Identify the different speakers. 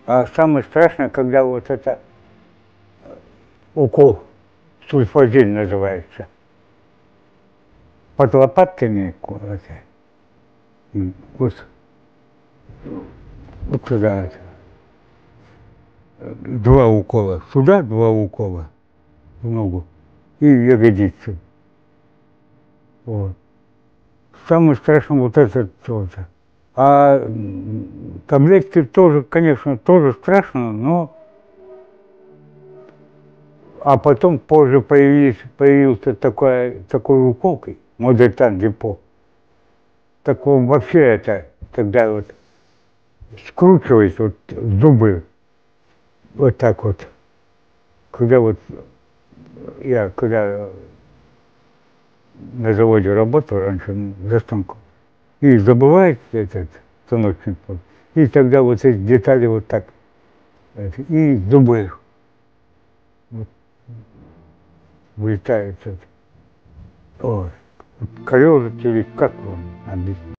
Speaker 1: А самое страшное, когда вот это укол, сульфазин называется, под лопатками, вот, вот туда, два укола, сюда два укола в ногу и в ягодицу. Вот. Самое страшное вот это тоже. А таблетки тоже, конечно, тоже страшно, но... А потом позже появился такой укол, Модертан Депо. Так он вообще это, когда вот скручивает вот зубы, вот так вот. Когда вот когда на заводе работал раньше, за станком, и забывает этот станочный пол, и тогда вот эти детали вот так, и зубы вот, вылетают. Ой, корёжить или как вам объяснить?